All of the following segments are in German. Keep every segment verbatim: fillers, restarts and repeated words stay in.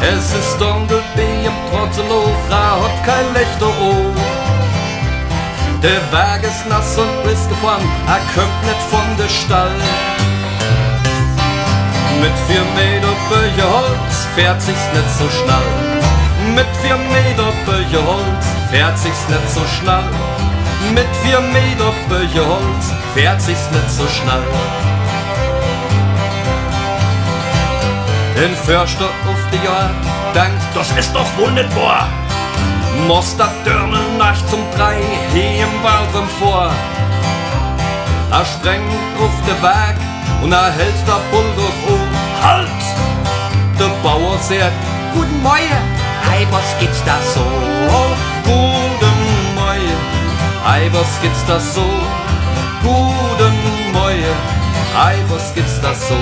Es ist dunkel wie im Trotteloch, er hat kein Licht o. Der Weg ist nass und ist gefahren, er kommt nicht von der Stall. Mit vier Meter Böje Holz fährt sich's nicht so schnell. Mit vier Meter Böje Holz fährt sich's nicht so schnell. Mit vier Meter Böje Holz fährt sich's nicht so schnell. Den Förster auf die Jahr denkt, das ist doch wohl nicht wahr. Muss der Dörmel nacht zum drei hier im Wald vor. Er sprengt auf den Weg und er hält der Bulldog um. Halt! Der Bauer sagt, guten Morgen, ei, was geht's da so? Guten Morgen, ei, was geht's da so? Guten Morgen, ei, was geht's da so?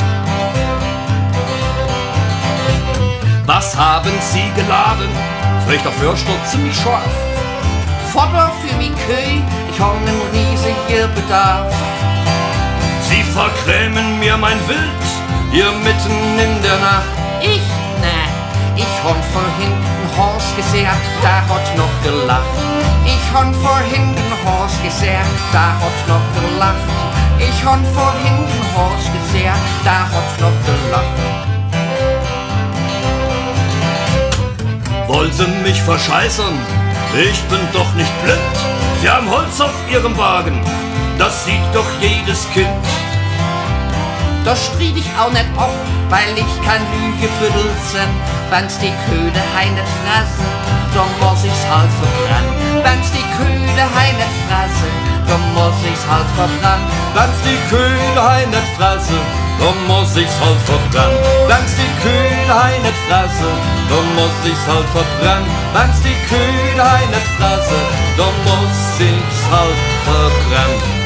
Was haben Sie geladen? Fragt der Förster ziemlich scharf. Futter für mi Kühe, ich hab nen riesigen Bedarf. Sie vergrämen mir mein Wild, hier mitten in der Nacht. Ich, ne, ich hab von hinten Haus gesehen, da hat noch gelacht. Ich hab vor hinten Haus gesehen, da hat noch gelacht. Ich hab vor hinten Haus gesehen, da hat noch gelacht. Wollen Sie mich verscheißern? Ich bin doch nicht blind. Sie haben Holz auf Ihrem Wagen, das sieht doch jedes Kind. Das stried ich auch nicht ab, weil ich kein Lüge benutzen. Wenn's die Köde hei nicht fressen, dann muss ich's halt verbrennen. Wenn's die Köde hei nicht fressen, dann muss ich's halt verbrennen. Wenn's die Köde hei nicht fressen, dann muss ich's halt verbrennen. Wenn's die Köde hei nicht fressen, dann muss ich's halt verbrennen. Wenn's die Köde hei nicht fressen, dann muss ich's halt verbrennen.